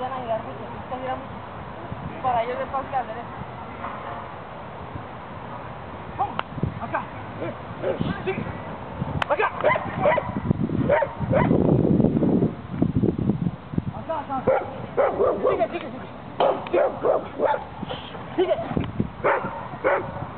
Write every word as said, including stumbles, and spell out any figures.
ayudan a girar mucho, esto gira mucho. Para ellos es fácil hacer eso. ¡Vamos! ¡Acá! ¡Sigue! ¡Acá! ¡Acá, acá! ¡Sigue, sigue, sigue! ¡Sigue!